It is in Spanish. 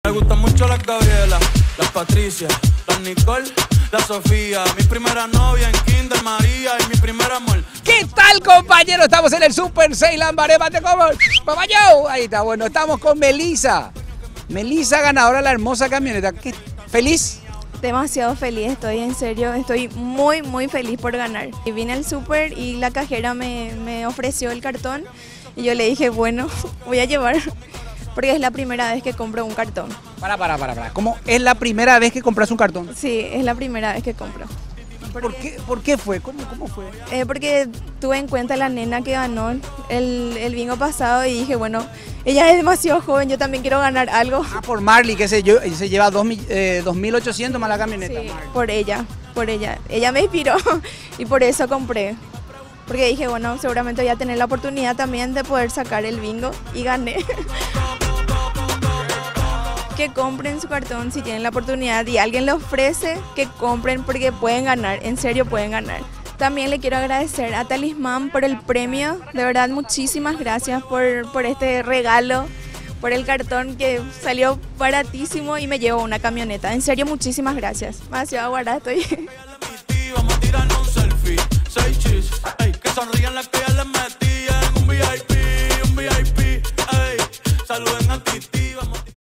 Me gustan mucho las Gabriela, las Patricia, las Nicole, la Sofía, mi primera novia en Kinder María y mi primer amor. ¿Qué tal, compañero? Estamos en el Super Ceylan Baremate como Papayo. Ahí está, bueno, estamos con Melissa. Melissa, ganadora de la hermosa camioneta. ¿Qué? ¿Feliz? Demasiado feliz, estoy en serio, estoy muy feliz por ganar. Y vine al súper y la cajera me ofreció el cartón y yo le dije, bueno, voy a llevar, porque es la primera vez que compro un cartón. Para. ¿Cómo es la primera vez que compras un cartón? Sí, es la primera vez que compro. ¿Por qué fue? ¿Cómo fue? Porque tuve en cuenta la nena que ganó el bingo pasado y dije, bueno, ella es demasiado joven, yo también quiero ganar algo. Ah, por Marley, que se lleva 2.800 más la camioneta. Sí, por ella. Ella me inspiró y por eso compré. Porque dije, bueno, seguramente voy a tener la oportunidad también de poder sacar el bingo y gané. Que compren su cartón si tienen la oportunidad y alguien le ofrece, que compren porque pueden ganar, en serio pueden ganar. También le quiero agradecer a Talismán por el premio, de verdad muchísimas gracias por este regalo, por el cartón que salió baratísimo y me llevo una camioneta. En serio muchísimas gracias, demasiado barato.